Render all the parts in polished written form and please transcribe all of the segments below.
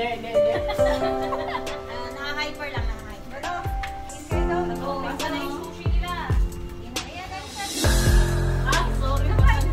Naka-hyper lang, naka-hyper. Oo, basta na yung sushi nila. Ah, sorry.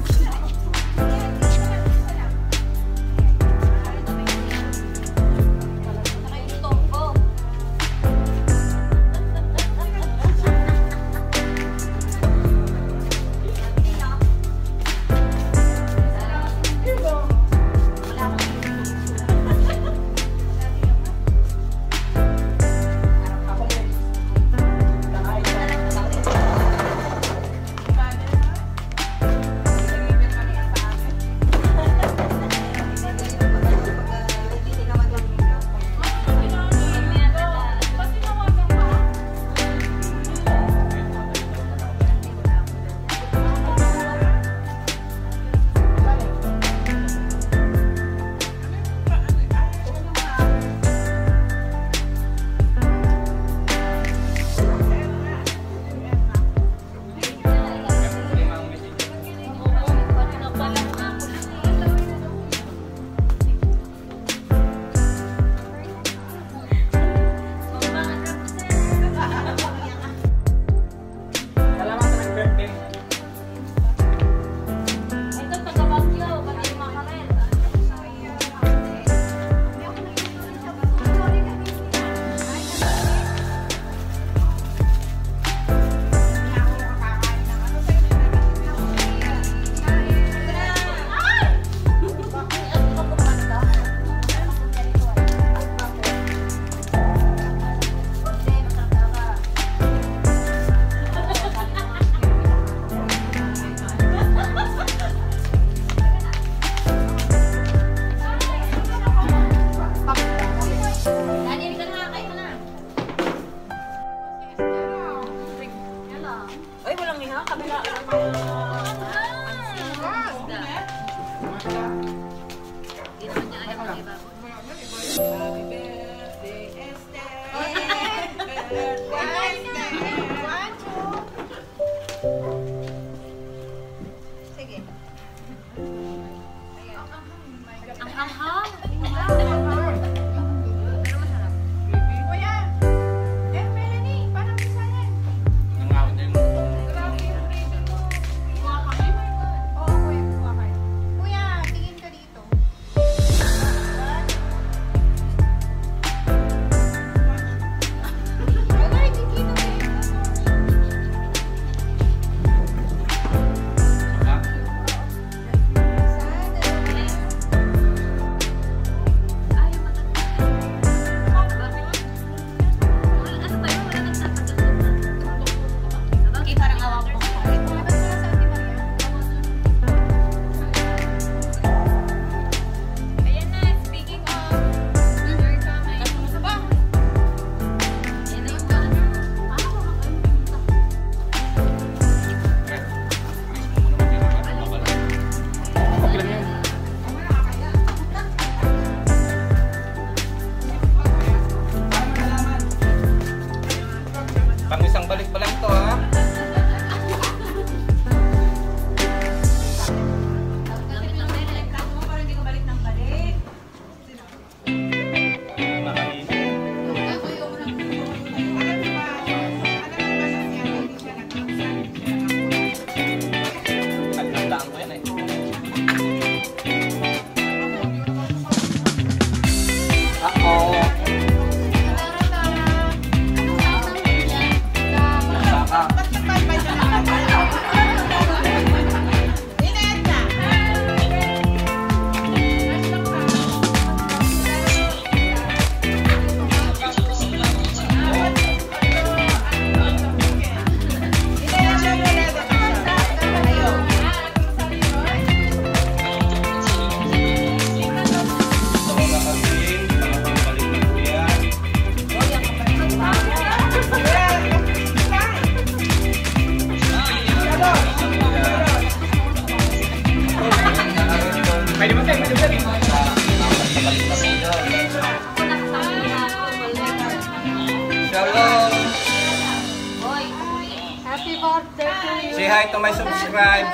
Say hi to my subscribes.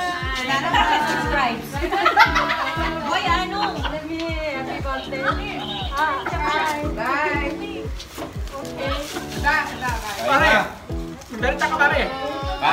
Subscribes. Boy, ano? Happy birthday. Salita ka pare. Pa?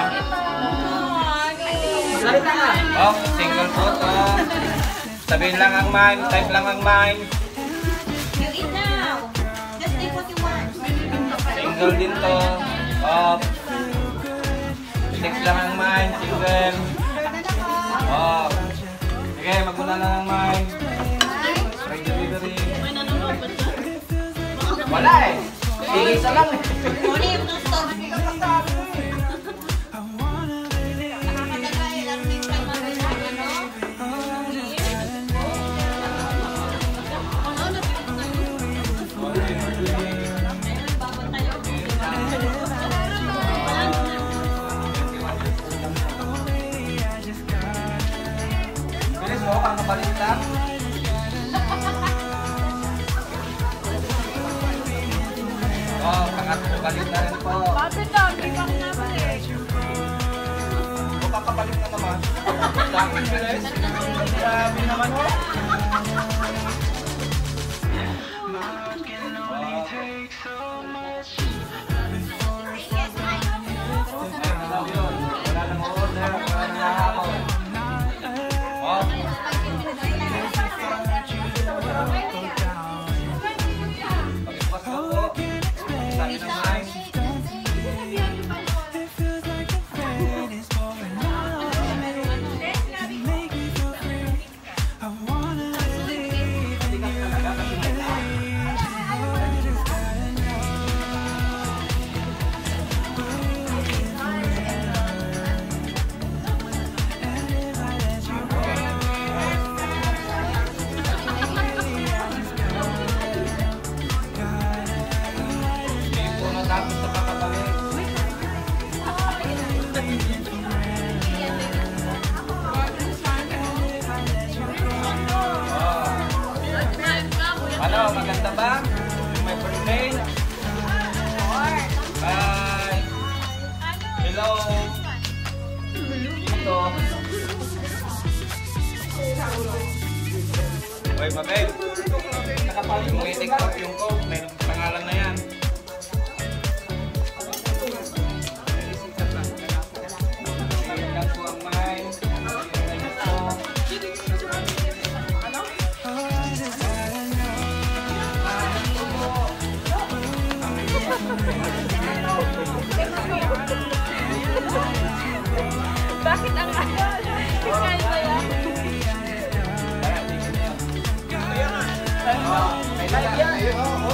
Salita ka. Oh, single po to. Sabihin lang ang mine, type lang ang mine. You eat now. Just take what you want. Single din to. Oh. Text lang ang mine, single. Oh. Sige, magmuna lang ang mine. Spring delivery. Wala eh. Isa lang eh. Muli yung store. Nakakataga eh. Lalo yung time mag-alala, no? Bilis mo, pang kapalit lang. Oh, pangat-kapalit na rin po. Bakit daw? Hindi pa ako nabalik. O, kakapalit na naman. Dami bilis. Grabe naman mo. Wala nang order, wala nang hahapon. Oh. Pag-ipas ko po. Sabi ng mine. Hindi po natapos sa kakabalik. Ano, maganda ba? May birthday? Hi! Hello! Dito. Uy, Mabel. Nakapalit mo i-tiktok yung code. May pangalan na yan. Yan po ang mine. Bakit ang kaya ba yan? Live yan.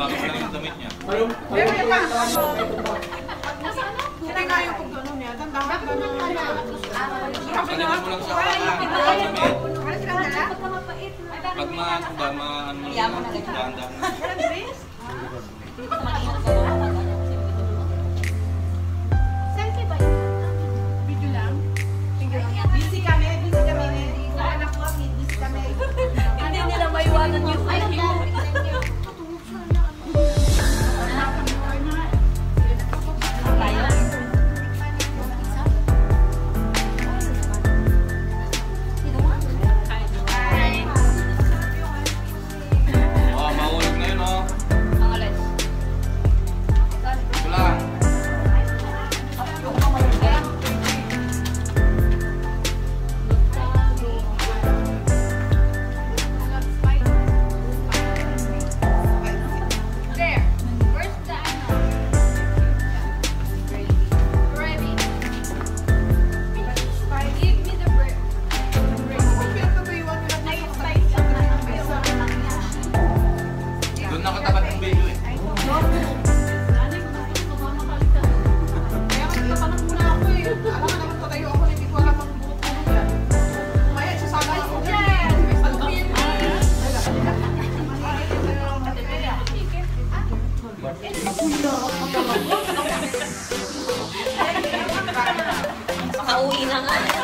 bago na yung damit niya. Pero yung hindi nga yung kung gano'n niya. Dandahan ka na. Kanina mo lang sa damit. Ano silang dala? Pag ano mo lang, dahan-dahan. Walang drinks? Selfie ba yun? Video lang? Busy kami. Kung anak ko, busy kami. Hindi nila maiwanan yung Oh, mahulog na yun, oh. Ito lang. There. Where's the gravy? Give me the bread. Pinagkatuyuan nila Ay, dito. spice lang na. Doon nakatapat ng video eh. Kaya magtatanong muna ako eh. Alam nga naman patayo ako, hindi ko alam ang buhok-buhok yan. Kaya sasama ako dyan. Makauwi na nga.